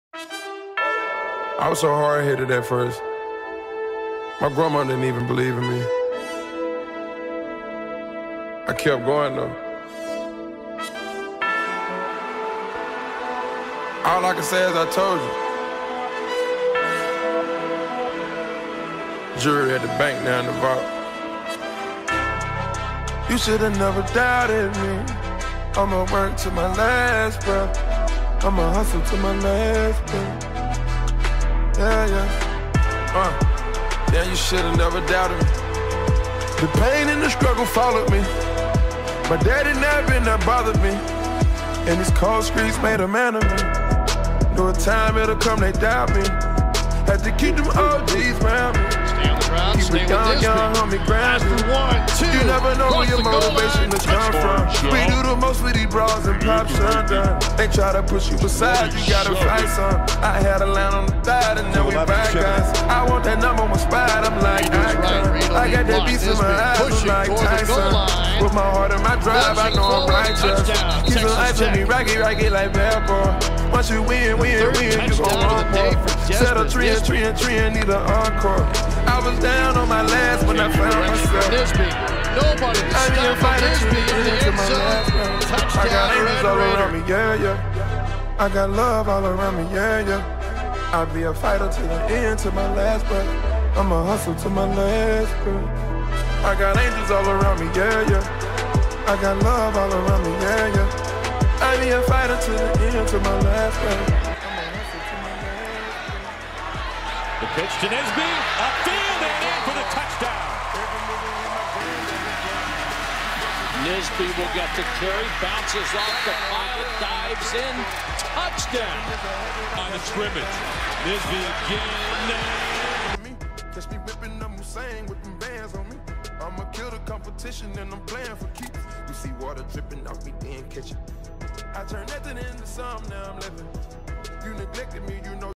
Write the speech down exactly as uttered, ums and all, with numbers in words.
I was so hard-headed at first. My grandma didn't even believe in me. I kept going though. All I can say is I told you. Jury at the bank now in the vault. You should've never doubted me. I'ma work to my last breath. I'ma hustle to my last breath. Yeah, yeah. Uh, yeah, you should've never doubted me. The pain and the struggle followed me. My daddy never been that bothered me. And these cold streets made a man of me. Know a time it'll come, they doubt me. Had to keep them O Gs around me. Stay on the ground, keep stay it young, with young, homie, grind. one, two. You never know where your motivation to come from. We do the most with these bras and pop shundun. They try to push you aside, you gotta fight some. I had a line on the thigh and then we back guys. I want that number one spot, I'm like icon. I got that beast in my eyes, I'm like Tyson. With my heart and my drive, I know I'm righteous. Keep the life in me, rocky, rocky like bad boy. Once you win, win, win, you gon' run more. Set a tree and tree and tree and need an encore. I was down on my last when I found myself. Nisby. Nobody I need to fight a tree in the end zone. I got angels all around me, yeah, yeah. I got love all around me, yeah, yeah. I'll be a fighter to the end, to my last breath. I'ma hustle to my last breath. I got angels all around me, yeah, yeah. I got love all around me, yeah, yeah. I be a fighter to the end, to my last breath. The pitch to Nisby, upfield and in for the touchdown. Nisby will get the carry, bounces off the pile, dives in, touchdown. On the scrimmage, Nisby again. Catch me whipping them Hussein with them bands on me. I'ma kill the competition and I'm playing for keeps. You see water dripping off me, then catch it. I turn nothing into something, now I'm living. You neglected me, you know.